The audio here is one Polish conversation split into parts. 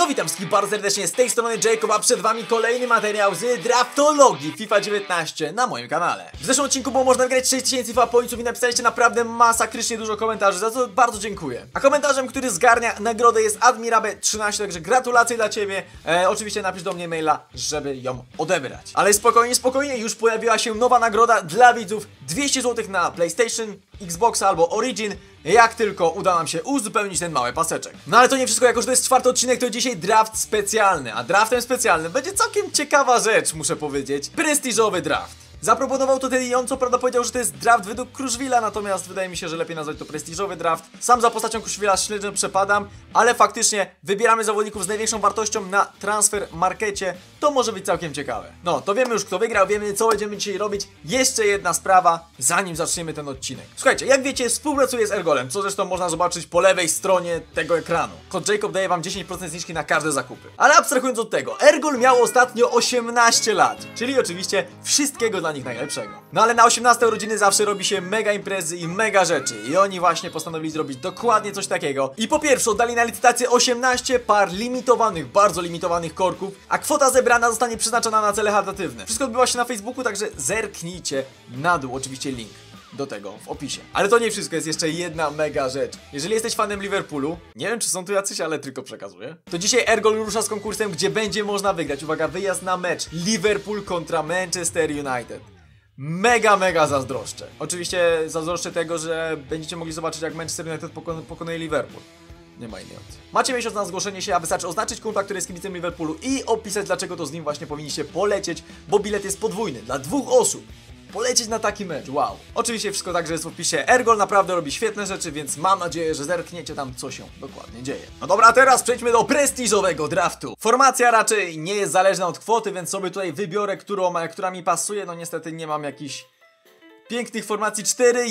No witam wszystkich bardzo serdecznie, z tej strony Jacob, a przed wami kolejny materiał z draftologii FIFA 19 na moim kanale. W zeszłym odcinku było można wygrać 6000 FIFA pointsów i napisaliście naprawdę masakrycznie dużo komentarzy, za co bardzo dziękuję. A komentarzem, który zgarnia nagrodę, jest Admirabe13, także gratulacje dla ciebie. Oczywiście napisz do mnie maila, żeby ją odebrać. Ale spokojnie, spokojnie, już pojawiła się nowa nagroda dla widzów. 200 zł na PlayStation, Xbox albo Origin, jak tylko uda nam się uzupełnić ten mały paseczek. No ale to nie wszystko, jako że to jest czwarty odcinek, to dzisiaj draft specjalny. A draftem specjalnym będzie całkiem ciekawa rzecz, muszę powiedzieć. Prestiżowy draft. Zaproponował to Teddy, on co prawda powiedział, że to jest draft według Kruszwila, natomiast wydaje mi się, że lepiej nazwać to prestiżowy draft. Sam za postacią Kruszwila śledzią przepadam, ale faktycznie wybieramy zawodników z największą wartością na transfer markecie. To może być całkiem ciekawe. No, to wiemy już kto wygrał, wiemy co będziemy dzisiaj robić. Jeszcze jedna sprawa, zanim zaczniemy ten odcinek. Słuchajcie, jak wiecie, współpracuję z Ergolem, co zresztą można zobaczyć po lewej stronie tego ekranu. Kod Jacob daje wam 10% zniżki na każde zakupy. Ale abstrahując od tego, Ergol miał ostatnio 18 lat, czyli oczywiście wszystkiego dla nich najlepszego. No ale na 18 urodziny zawsze robi się mega imprezy i mega rzeczy i oni właśnie postanowili zrobić dokładnie coś takiego. I po pierwsze oddali na licytację 18 par limitowanych, bardzo limitowanych korków, a kwota zebrana zostanie przeznaczona na cele charytatywne. Wszystko odbywa się na Facebooku, także zerknijcie na dół, oczywiście link do tego w opisie. Ale to nie wszystko, jest jeszcze jedna mega rzecz. Jeżeli jesteś fanem Liverpoolu, nie wiem czy są tu jacyś, ale tylko przekazuję, to dzisiaj Ergol rusza z konkursem, gdzie będzie można wygrać, uwaga, wyjazd na mecz Liverpool kontra Manchester United. Mega zazdroszczę. Oczywiście zazdroszczę tego, że będziecie mogli zobaczyć, jak Manchester United pokonuje Liverpool. Nie ma innej opcji. Macie miesiąc na zgłoszenie się, a wystarczy oznaczyć kumpla, który jest kibicem Liverpoolu i opisać, dlaczego to z nim właśnie powinniście polecieć, bo bilet jest podwójny dla 2 osób. Polecieć na taki mecz, wow. Oczywiście wszystko także jest w opisie. Ergol naprawdę robi świetne rzeczy, więc mam nadzieję, że zerkniecie tam, co się dokładnie dzieje. No dobra, teraz przejdźmy do prestiżowego draftu. Formacja raczej nie jest zależna od kwoty, więc sobie tutaj wybiorę, która mi pasuje. No niestety nie mam jakichś pięknych formacji.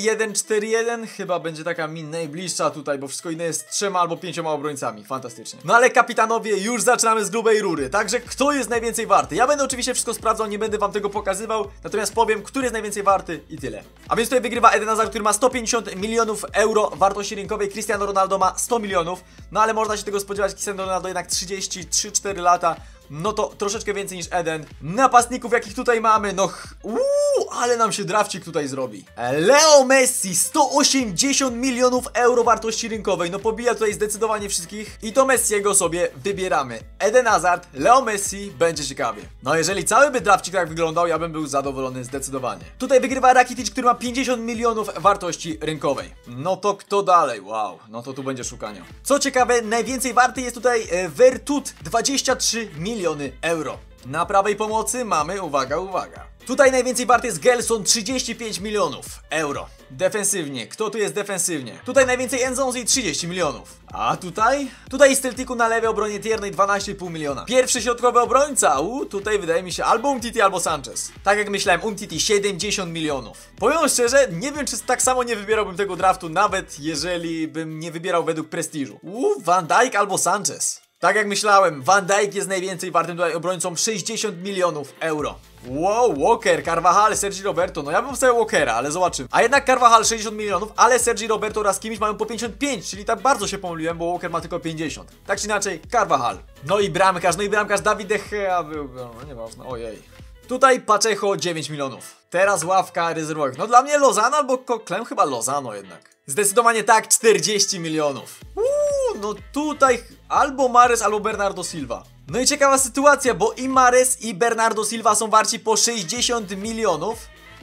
4-1-4-1 chyba będzie taka mi najbliższa tutaj, bo wszystko inne jest 3 albo 5 obrońcami. Fantastycznie. No ale kapitanowie, już zaczynamy z grubej rury. Także kto jest najwięcej warty? Ja będę oczywiście wszystko sprawdzał, nie będę wam tego pokazywał, natomiast powiem, który jest najwięcej warty i tyle. A więc tutaj wygrywa Eden Hazard, który ma 150 milionów euro wartości rynkowej. Cristiano Ronaldo ma 100 milionów. No ale można się tego spodziewać, Cristiano Ronaldo jednak 33-4 lata. No to troszeczkę więcej niż Eden. Napastników jakich tutaj mamy, no ale nam się drafcik tutaj zrobi. Leo Messi, 180 milionów euro wartości rynkowej. No pobija tutaj zdecydowanie wszystkich. I to Messiego sobie wybieramy. Eden Hazard, Leo Messi, będzie ciekawie. No jeżeli cały by drafcik tak wyglądał, ja bym był zadowolony zdecydowanie. Tutaj wygrywa Rakitic, który ma 50 milionów wartości rynkowej. No to kto dalej? Wow, no to tu będzie szukania. Co ciekawe, najwięcej warty jest tutaj Vertut, 23 miliony euro. Na prawej pomocy mamy, uwaga, tutaj najwięcej warty jest Gelson, 35 milionów euro. Defensywnie, kto tu jest defensywnie? Tutaj najwięcej Enzonzi, 30 milionów. A tutaj? Tutaj z Celticu na lewej obronie tiernej 12,5 miliona. Pierwszy środkowy obrońca, tutaj wydaje mi się albo Umtiti, albo Sanchez. Tak jak myślałem, Umtiti 70 milionów. Powiem szczerze, nie wiem czy tak samo nie wybierałbym tego draftu, nawet jeżeli bym nie wybierał według prestiżu. Van Dijk albo Sanchez. Tak jak myślałem, Van Dijk jest najwięcej wartym tutaj obrońcą, 60 milionów euro. Wow, Walker, Carvajal, Sergi Roberto, no ja bym wstawiał Walkera, ale zobaczymy. A jednak Carvajal 60 milionów, ale Sergi Roberto oraz kimś mają po 55, czyli tak bardzo się pomyliłem, bo Walker ma tylko 50. Tak czy inaczej, Carvajal. No i bramkarz Dawid De Gea był, no nieważne, ojej. Tutaj Pacheco 9 milionów. Teraz ławka rezerwowych. No dla mnie Lozano albo Coquelin, chyba Lozano jednak. Zdecydowanie tak, 40 milionów. No tutaj albo Mahrez, albo Bernardo Silva. No i ciekawa sytuacja, bo i Mahrez i Bernardo Silva są warci po 60 milionów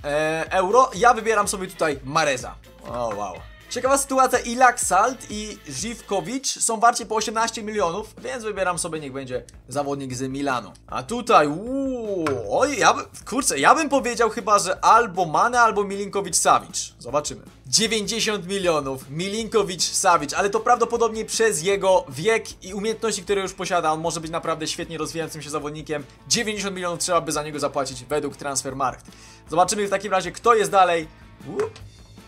euro. Ja wybieram sobie tutaj Mahreza. O wow. Ciekawa sytuacja, i Laxalt i Żivkovic są warci po 18 milionów, więc wybieram sobie, niech będzie zawodnik z Milanu. A tutaj, oj, ja bym powiedział chyba, że albo Mane, albo Milinkovic-Savic. Zobaczymy. 90 milionów, Milinkovic-Savic, ale to prawdopodobnie przez jego wiek i umiejętności, które już posiada. On może być naprawdę świetnie rozwijającym się zawodnikiem. 90 milionów trzeba by za niego zapłacić według Transfermarkt. Zobaczymy w takim razie, kto jest dalej.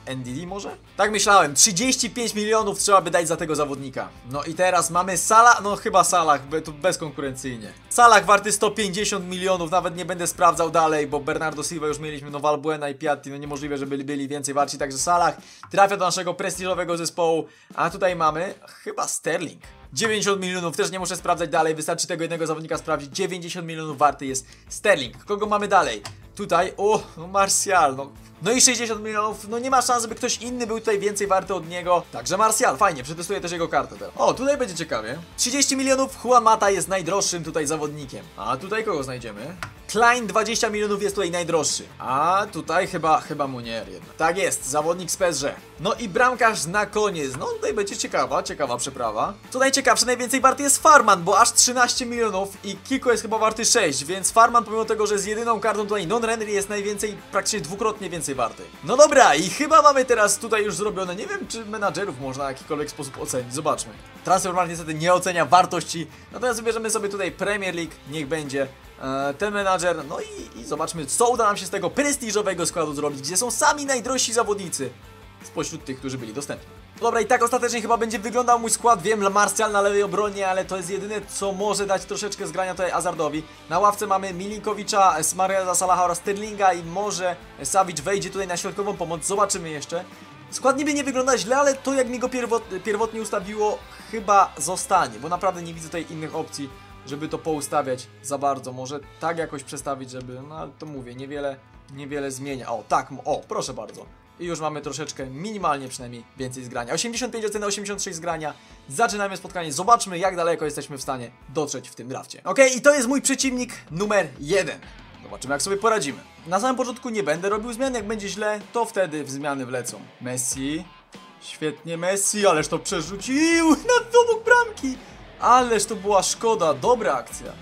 NDD może? Tak myślałem, 35 milionów trzeba by dać za tego zawodnika. No i teraz mamy Salah, no chyba Salah, to bezkonkurencyjnie. Salah warty 150 milionów, nawet nie będę sprawdzał dalej, bo Bernardo Silva już mieliśmy, no Valbuena i Piatti, no niemożliwe, żeby byli więcej warci, także Salah trafia do naszego prestiżowego zespołu, a tutaj mamy chyba Sterling. 90 milionów, też nie muszę sprawdzać dalej, wystarczy tego jednego zawodnika sprawdzić, 90 milionów warty jest Sterling. Kogo mamy dalej? Tutaj, no Martial, no i 60 milionów, no nie ma szans, żeby ktoś inny był tutaj więcej warty od niego. Także Martial, fajnie, przetestuję też jego kartę teraz. O, tutaj będzie ciekawie. 30 milionów, Juan Mata jest najdroższym tutaj zawodnikiem. A tutaj kogo znajdziemy? Klein 20 milionów jest tutaj najdroższy. A tutaj chyba Munier jednak. Tak jest, zawodnik z PSG. No i bramkarz na koniec. No tutaj będzie ciekawa przeprawa. Co najciekawsze, najwięcej warty jest Farman, bo aż 13 milionów i Kiko jest chyba warty 6, więc Farman pomimo tego, że z jedyną kartą tutaj non-render jest najwięcej, praktycznie dwukrotnie więcej warty. No dobra, i chyba mamy teraz tutaj już zrobione, nie wiem czy menadżerów można w jakikolwiek sposób ocenić, zobaczmy. Transfermarkt niestety nie ocenia wartości, natomiast wybierzemy sobie tutaj Premier League, niech będzie ten menadżer, no i zobaczmy, co uda nam się z tego prestiżowego składu zrobić, gdzie są sami najdrożsi zawodnicy spośród tych, którzy byli dostępni. Dobra, i tak ostatecznie chyba będzie wyglądał mój skład. Wiem, Martial na lewej obronie, ale to jest jedyne, co może dać troszeczkę zgrania tutaj Hazardowi. Na ławce mamy Milinkowicza, Smareza, Salaha oraz Sterlinga i może Savic wejdzie tutaj na środkową pomoc. Zobaczymy jeszcze. Skład niby nie wygląda źle, ale to jak mi go pierwotnie ustawiło, chyba zostanie, bo naprawdę nie widzę tutaj innych opcji, żeby to poustawiać za bardzo. Może tak jakoś przestawić, żeby, no ale to mówię, niewiele zmienia. O, tak, proszę bardzo. I już mamy troszeczkę, minimalnie przynajmniej, więcej zgrania. 85 oceny, 86 zgrania. Zaczynamy spotkanie. Zobaczmy, jak daleko jesteśmy w stanie dotrzeć w tym drafcie. Okej, i to jest mój przeciwnik numer 1. Zobaczymy, jak sobie poradzimy. Na samym początku nie będę robił zmian. Jak będzie źle, to wtedy zmiany wlecą. Messi. Świetnie Messi, ależ to przerzucił na obok bramki. Ależ to była szkoda. Dobra akcja.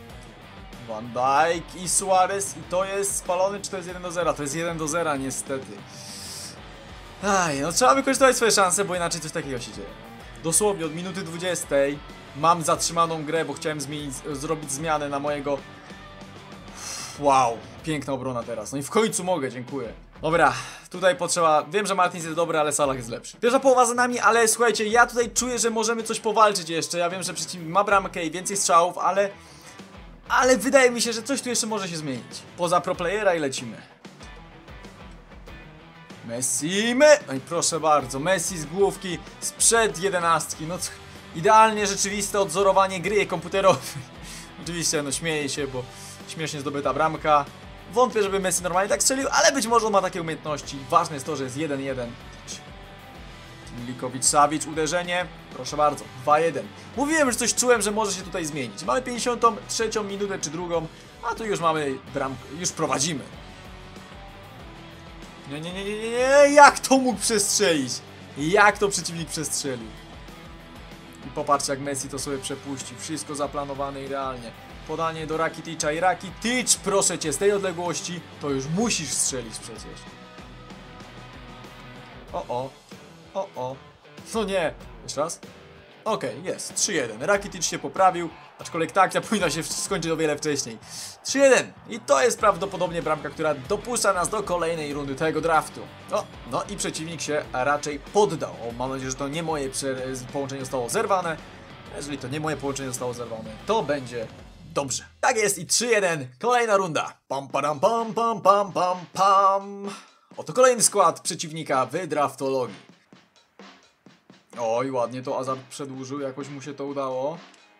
Van Dijk i Suarez. I to jest spalony, czy to jest 1-0? To jest 1-0 niestety. Aj, no trzeba wykorzystać swoje szanse, bo inaczej coś takiego się dzieje. Dosłownie od minuty 20 mam zatrzymaną grę, bo chciałem zrobić zmianę na mojego... Wow, piękna obrona teraz. No i w końcu mogę, dziękuję. Dobra, tutaj potrzeba... Wiem, że Martins jest dobry, ale Salah jest lepszy. Pierwsza połowa za nami, ale słuchajcie, ja tutaj czuję, że możemy coś powalczyć jeszcze. Ja wiem, że przeciwnik ma bramkę i więcej strzałów, ale wydaje mi się, że coś tu jeszcze może się zmienić. Poza pro playera i lecimy. Messi, no i proszę bardzo, Messi z główki sprzed 11. No idealnie rzeczywiste odzorowanie gry komputerowej. Oczywiście, no śmieję się, bo śmiesznie zdobyta bramka. Wątpię, żeby Messi normalnie tak strzelił, ale być może on ma takie umiejętności. Ważne jest to, że jest 1-1. Milikowicz, Savic, uderzenie. Proszę bardzo, 2-1. Mówiłem, że coś czułem, że może się tutaj zmienić. Mamy 53 minutę czy drugą, a tu już mamy bramkę, już prowadzimy. Nie, jak to mógł przestrzelić? Jak to przeciwnik przestrzelił? I popatrzcie, jak Messi to sobie przepuścił. Wszystko zaplanowane idealnie. Podanie do Rakiticza i Rakitic, proszę cię, z tej odległości to już musisz strzelić przecież. No nie. Jeszcze raz? Okej, jest. 3-1. Rakitic się poprawił, aczkolwiek ta akcja powinna się skończyć o wiele wcześniej. 3-1. I to jest prawdopodobnie bramka, która dopuszcza nas do kolejnej rundy tego draftu. No i przeciwnik się raczej poddał. Mam nadzieję, że to nie moje połączenie zostało zerwane. Jeżeli to nie moje połączenie zostało zerwane, to będzie dobrze. Tak jest i 3-1. Kolejna runda. Pam, padam, pam, pam, pam, pam, pam. Oto kolejny skład przeciwnika w draftologii. Oj, ładnie to Hazard przedłużył, jakoś mu się to udało.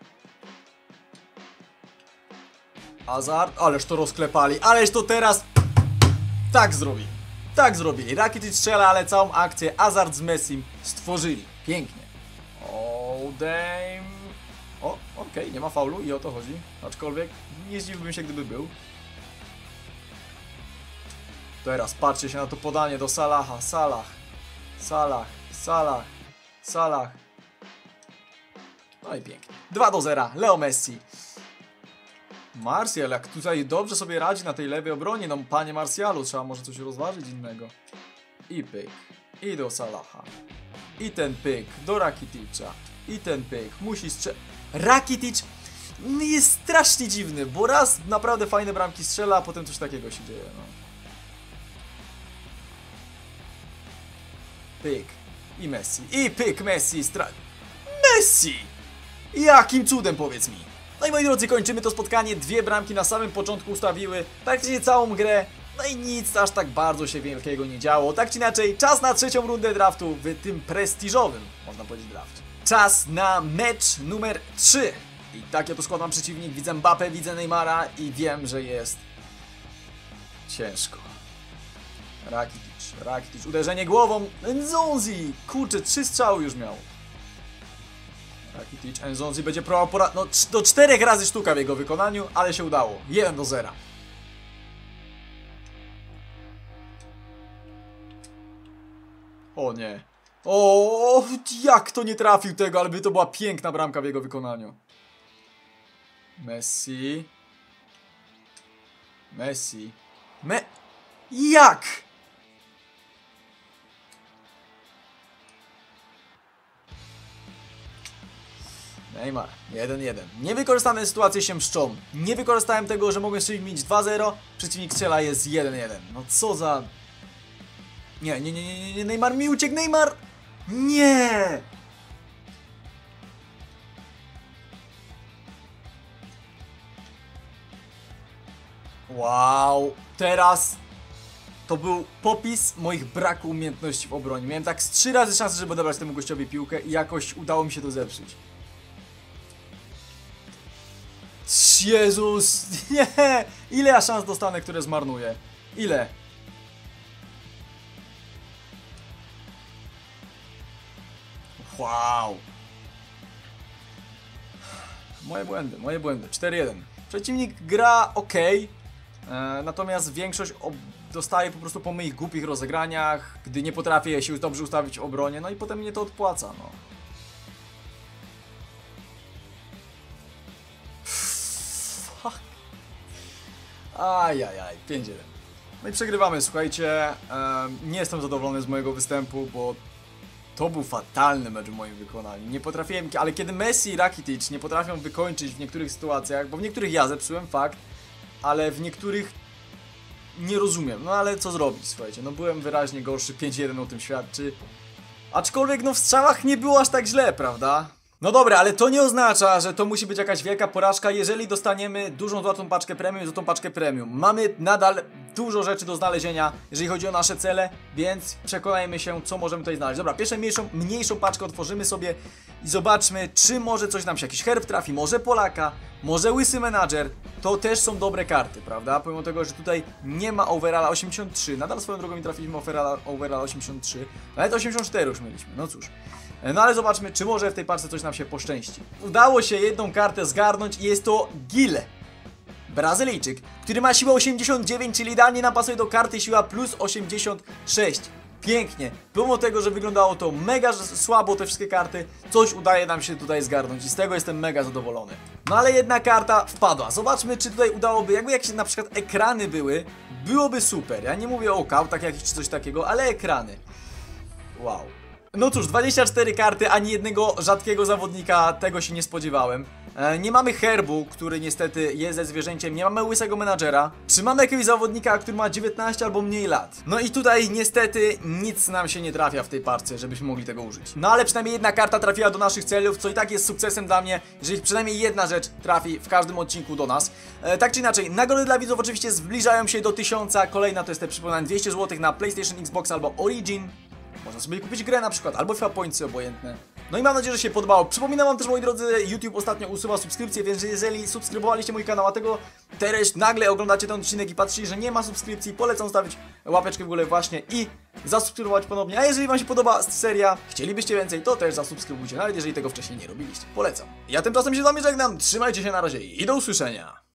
Hazard, ależ to rozklepali, ależ to teraz tak zrobili. Tak zrobili. Rakitic strzela, ale całą akcję Hazard z Messim stworzyli. Pięknie. O, damn. Okej, nie ma faulu i o to chodzi. Aczkolwiek nie zdziwiłbym się, gdyby był. Teraz patrzcie się na to podanie do Salaha. Salah. No i pięknie. 2-0. Leo Messi. Martial, jak tutaj dobrze sobie radzi na tej lewej obronie. No panie Martialu, trzeba może coś rozważyć innego. I pyk. I do Salaha. I ten pyk do Rakiticza. I ten pyk. Musi Rakitic jest strasznie dziwny, bo raz naprawdę fajne bramki strzela, a potem coś takiego się dzieje. No. Pyk. I Messi. I pyk Messi. Messi! Jakim cudem, powiedz mi. No i moi drodzy, kończymy to spotkanie. 2 bramki na samym początku ustawiły praktycznie całą grę. No i nic aż tak bardzo się wielkiego nie działo. Tak czy inaczej, czas na 3. rundę draftu w tym prestiżowym, można powiedzieć, drafcie. Czas na mecz numer 3. I tak ja tu składam przeciwnik. Widzę Mbappé, widzę Neymara i wiem, że jest ciężko. Rakitic, uderzenie głową. Nzonzi, kurczę, 3 strzały już miał. Rakitic, Nzonzi będzie próbował no do 4 razy sztuka w jego wykonaniu, ale się udało. 1-0. O nie. O, jak to nie trafił tego, ale by to była piękna bramka w jego wykonaniu. Messi. Jak? Neymar, 1-1. Niewykorzystane sytuacje się mszczą. Nie wykorzystałem tego, że mogłem strzelić mieć 2-0. Przeciwnik strzela, jest 1-1. No co za... Nie, Neymar mi uciekł, Neymar! Nie! Wow, teraz to był popis moich braku umiejętności w obronie. Miałem tak z 3 razy szansę, żeby odebrać temu gościowi piłkę i jakoś udało mi się to zepsuć. Jezus, nie! Ile ja szans dostanę, które zmarnuję? Ile? Wow. Moje błędy. 4-1. Przeciwnik gra ok, natomiast większość dostaje po prostu po moich głupich rozegraniach, gdy nie potrafię się dobrze ustawić w obronie, no i potem mnie to odpłaca, no. Fuck. Ajajaj, 5-1. No i przegrywamy, słuchajcie, nie jestem zadowolony z mojego występu, bo to był fatalny mecz w moim wykonaniu. Nie potrafiłem, ale kiedy Messi i Rakitic nie potrafią wykończyć w niektórych sytuacjach, bo w niektórych ja zepsułem, fakt, ale w niektórych nie rozumiem. No ale co zrobić, słuchajcie, no byłem wyraźnie gorszy, 5-1 o tym świadczy. Aczkolwiek no w strzałach nie było aż tak źle, prawda? No dobra, ale to nie oznacza, że to musi być jakaś wielka porażka, jeżeli dostaniemy dużą złotą paczkę premium, złotą paczkę premium. Mamy nadal dużo rzeczy do znalezienia, jeżeli chodzi o nasze cele, więc przekonajmy się, co możemy tutaj znaleźć. Dobra, pierwszą mniejszą paczkę otworzymy sobie i zobaczmy, czy może coś nam się, jakiś herb trafi, może Polaka, może łysy menadżer. To też są dobre karty, prawda? Pomimo tego, że tutaj nie ma overalla 83, nadal swoją drogą nie trafiliśmy overalla 83, nawet 84 już mieliśmy, no cóż. No ale zobaczmy, czy może w tej paczce coś nam się poszczęści. Udało się jedną kartę zgarnąć i jest to Gil, Brazylijczyk, który ma siłę 89, czyli idealnie nam pasuje do karty siła plus 86. Pięknie. Pomimo tego, że wyglądało to mega słabo, te wszystkie karty, coś udaje nam się tutaj zgarnąć i z tego jestem mega zadowolony. No ale jedna karta wpadła. Zobaczmy, czy tutaj udałoby, jakby jakieś na przykład ekrany byłoby super. Ja nie mówię o kautach jakichś czy coś takiego, ale ekrany. Wow. No cóż, 24 karty, ani jednego rzadkiego zawodnika, tego się nie spodziewałem. Nie mamy herbu, który niestety jest ze zwierzęciem, nie mamy łysego menadżera. Czy mamy jakiegoś zawodnika, który ma 19 albo mniej lat? No i tutaj niestety nic nam się nie trafia w tej parce, żebyśmy mogli tego użyć. No ale przynajmniej jedna karta trafiła do naszych celów, co i tak jest sukcesem dla mnie, jeżeli przynajmniej jedna rzecz trafi w każdym odcinku do nas. Tak czy inaczej, nagrody dla widzów oczywiście zbliżają się do 1000, kolejna to jest te, przypominam, 200 zł na PlayStation, Xbox albo Origin. Można sobie kupić grę na przykład, albo FIFA Pointsy, obojętne. No i mam nadzieję, że się podobało. Przypominam wam też, moi drodzy, YouTube ostatnio usuwa subskrypcje, więc jeżeli subskrybowaliście mój kanał, a tego teraz nagle oglądacie ten odcinek i patrzycie, że nie ma subskrypcji, polecam stawić łapeczkę w górę właśnie i zasubskrybować ponownie. A jeżeli wam się podoba seria, chcielibyście więcej, to też zasubskrybujcie, nawet jeżeli tego wcześniej nie robiliście. Polecam. Ja tymczasem się z wami żegnam, trzymajcie się na razie i do usłyszenia.